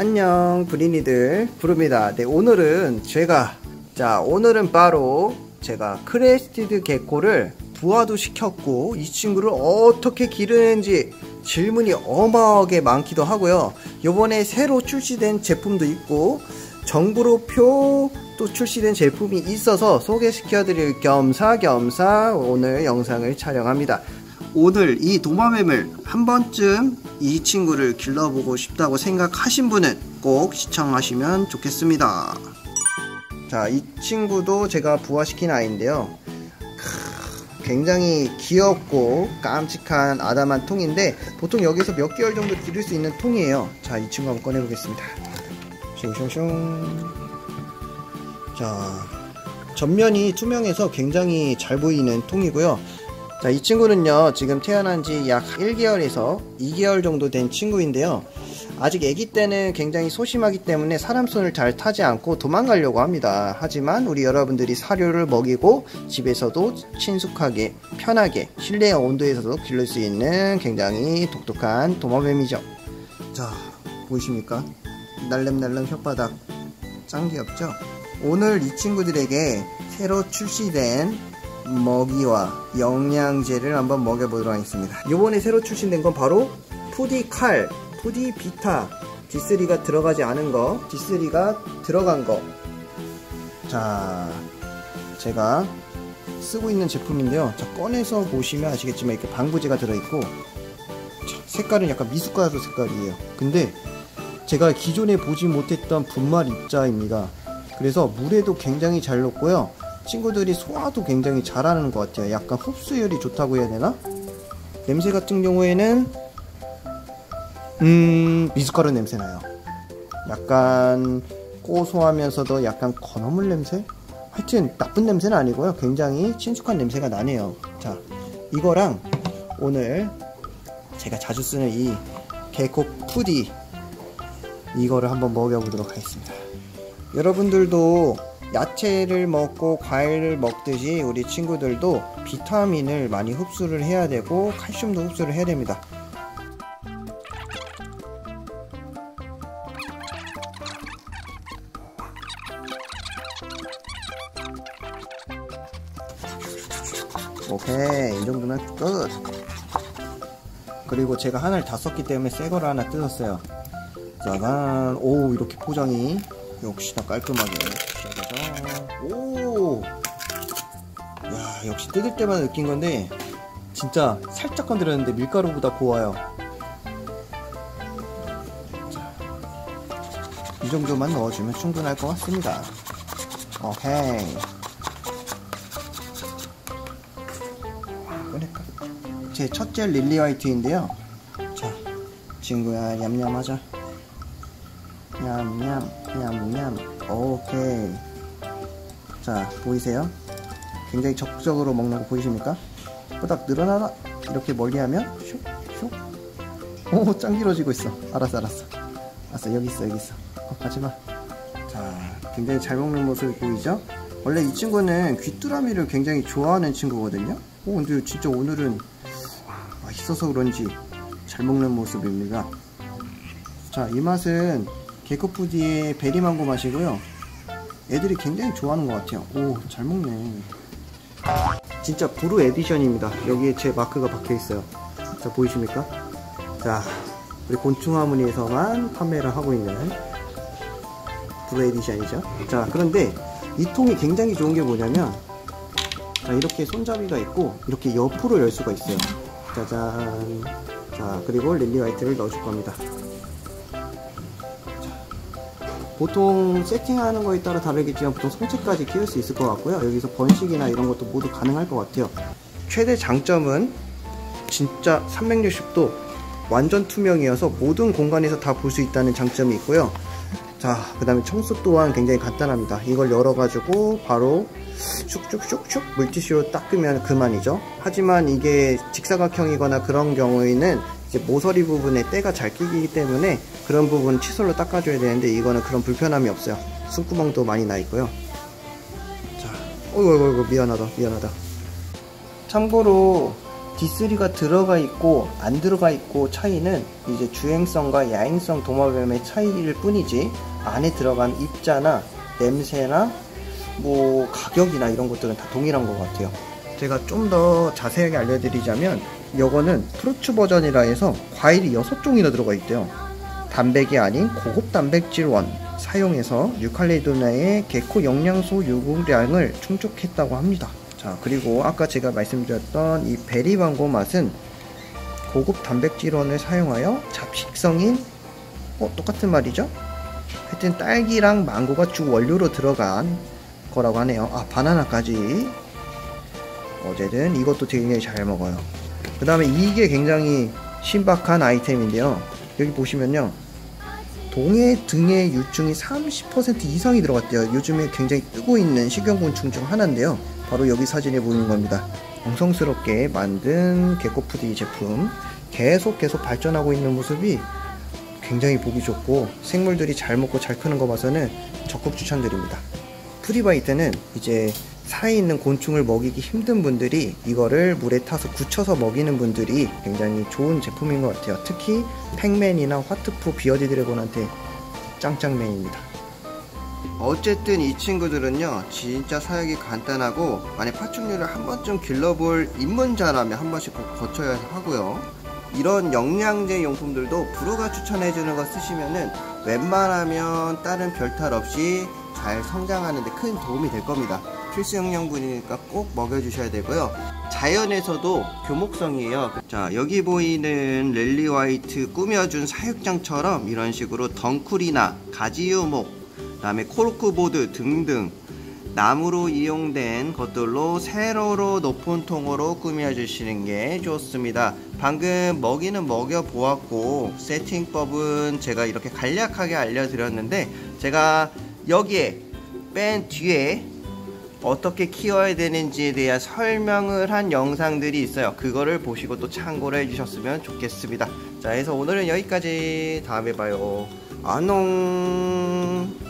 안녕 브리니들 부릅니다. 네, 오늘은 오늘은 바로 제가 크레스티드 게코를 부화도 시켰고 이 친구를 어떻게 기르는지 질문이 어마어마하게 많기도 하고요. 요번에 새로 출시된 제품도 있고 정보로표 또 출시된 제품이 있어서 소개시켜 드릴 겸사겸사 오늘 영상을 촬영합니다. 오늘 이 도마뱀을 한 번쯤 이 친구를 길러보고 싶다고 생각하신 분은 꼭 시청하시면 좋겠습니다. 자, 이 친구도 제가 부화시킨 아이인데요. 굉장히 귀엽고 깜찍한 아담한 통인데 보통 여기서 몇 개월 정도 기를 수 있는 통이에요. 자, 이 친구 한번 꺼내보겠습니다. 숑숑숑. 자, 전면이 투명해서 굉장히 잘 보이는 통이고요. 자, 이 친구는요 지금 태어난 지 약 1개월에서 2개월 정도 된 친구인데요, 아직 아기 때는 굉장히 소심하기 때문에 사람 손을 잘 타지 않고 도망가려고 합니다. 하지만 우리 여러분들이 사료를 먹이고 집에서도 친숙하게 편하게 실내 온도에서도 기를 수 있는 굉장히 독특한 도마뱀이죠. 자, 보이십니까? 날름날름 혓바닥 짱 귀엽죠? 오늘 이 친구들에게 새로 출시된 먹이와 영양제를 한번 먹여보도록 하겠습니다. 요번에 새로 출시된 건 바로 푸디 칼, 푸디 비타, D3가 들어가지 않은 거, D3가 들어간 거. 자, 제가 쓰고 있는 제품인데요. 자, 꺼내서 보시면 아시겠지만 이렇게 방부제가 들어있고, 자, 색깔은 약간 미숫가루 색깔이에요. 근데 제가 기존에 보지 못했던 분말 입자입니다. 그래서 물에도 굉장히 잘 녹고요, 친구들이 소화도 굉장히 잘하는 것 같아요. 약간 흡수율이 좋다고 해야 되나? 냄새 같은 경우에는 미숫가루 냄새 나요. 약간 고소하면서도 약간 건어물 냄새? 하여튼 나쁜 냄새는 아니고요, 굉장히 친숙한 냄새가 나네요. 자, 이거랑 오늘 제가 자주 쓰는 이 게코 푸디, 이거를 한번 먹여보도록 하겠습니다. 여러분들도 야채를 먹고 과일을 먹듯이 우리 친구들도 비타민을 많이 흡수를 해야 되고 칼슘도 흡수를 해야 됩니다. 오케이, 이 정도면 끝. 그리고 제가 하나를 다 썼기 때문에 새 거를 하나 뜯었어요. 짜잔. 오, 이렇게 포장이 역시나 깔끔하게. 오, 야, 역시 뜯을 때마다 느낀 건데 진짜 살짝 건드렸는데 밀가루보다 고와요. 자, 이 정도만 넣어주면 충분할 것 같습니다. 오케이. 꺼낼까? 제 첫째 릴리 화이트인데요. 자, 친구야, 냠냠하자. 냠냠 냠냠. 오케이. 자, 보이세요? 굉장히 적극적으로 먹는 거 보이십니까? 끄덕 늘어나라. 이렇게 멀리하면 슉슉. 오, 짱 길어지고 있어. 알았어 여기 있어. 가지마. 자, 굉장히 잘 먹는 모습이 보이죠? 원래 이 친구는 귀뚜라미를 굉장히 좋아하는 친구거든요. 근데 진짜 오늘은 맛있어서 그런지 잘 먹는 모습입니다. 자, 이 맛은 게코푸디의 베리망고 맛이고요, 애들이 굉장히 좋아하는 것 같아요. 오, 잘 먹네. 진짜 브루 에디션입니다. 여기에 제 마크가 박혀 있어요. 자, 보이십니까? 자, 우리 곤충화문에서만 판매를 하고 있는 브루 에디션이죠. 자, 그런데 이 통이 굉장히 좋은 게 뭐냐면, 자, 이렇게 손잡이가 있고 이렇게 옆으로 열 수가 있어요. 짜잔. 자, 그리고 릴리 화이트를 넣어줄 겁니다. 보통 세팅하는 거에 따라 다르겠지만 보통 성체까지 키울 수 있을 것 같고요. 여기서 번식이나 이런 것도 모두 가능할 것 같아요. 최대 장점은 진짜 360도 완전 투명이어서 모든 공간에서 다 볼 수 있다는 장점이 있고요. 자, 그 다음에 청소 또한 굉장히 간단합니다. 이걸 열어가지고 바로 슉슉슉슉 물티슈로 닦으면 그만이죠. 하지만 이게 직사각형이거나 그런 경우에는 이제 모서리 부분에 때가 잘 끼기 때문에 그런 부분 칫솔로 닦아줘야 되는데 이거는 그런 불편함이 없어요. 숨구멍도 많이 나 있고요. 자, 어이구 미안하다. 참고로 D3가 들어가 있고 안 들어가 있고 차이는 이제 주행성과 야행성 도마뱀의 차이일 뿐이지, 안에 들어간 입자나 냄새나 뭐 가격이나 이런 것들은 다 동일한 것 같아요. 제가 좀 더 자세하게 알려드리자면, 이거는 프루츠 버전이라 해서 과일이 6종이나 들어가 있대요. 단백이 아닌 고급 단백질원 사용해서 뉴칼레도니아의 개코 영양소 요구량을 충족했다고 합니다. 자, 그리고 아까 제가 말씀드렸던 이 베리망고 맛은 고급 단백질원을 사용하여 잡식성인 똑같은 말이죠. 하여튼 딸기랑 망고가 주 원료로 들어간 거라고 하네요. 아, 바나나까지. 어쨌든 이것도 되게 잘 먹어요. 그 다음에 이게 굉장히 신박한 아이템인데요. 여기 보시면요, 동해 등의 유충이 30% 이상이 들어갔대요. 요즘에 굉장히 뜨고 있는 식용곤충 중 하나인데요. 바로 여기 사진에 보이는 겁니다. 정성스럽게 만든 개코푸드 이 제품, 계속 발전하고 있는 모습이 굉장히 보기 좋고, 생물들이 잘 먹고 잘 크는 거 봐서는 적극 추천드립니다. 프리바이트는 이제 살아있는 곤충을 먹이기 힘든 분들이 이거를 물에 타서 굳혀서 먹이는 분들이 굉장히 좋은 제품인 것 같아요. 특히 팩맨이나 화트프 비어디 드래곤한테 짱짱맨입니다. 어쨌든 이 친구들은요, 진짜 사육이 간단하고, 만약 파충류를 한 번쯤 길러볼 입문자라면 한 번씩 거쳐야 하고요. 이런 영양제 용품들도 브루가 추천해주는 거 쓰시면은 웬만하면 다른 별탈 없이 잘 성장하는 데 큰 도움이 될 겁니다. 필수 영양분이니까 꼭 먹여주셔야 되고요. 자연에서도 교목성이에요. 자, 여기 보이는 랠리 화이트 꾸며준 사육장처럼 이런 식으로 덩쿨이나 가지유목, 그 다음에 코르크보드 등등 나무로 이용된 것들로 세로로 높은 통으로 꾸며주시는 게 좋습니다. 방금 먹이는 먹여보았고, 세팅법은 제가 이렇게 간략하게 알려드렸는데, 제가 여기에 맨 뒤에 어떻게 키워야 되는지에 대한 설명을 한 영상들이 있어요. 그거를 보시고 또 참고를 해주셨으면 좋겠습니다. 자, 그래서 오늘은 여기까지. 다음에 봐요. 안녕.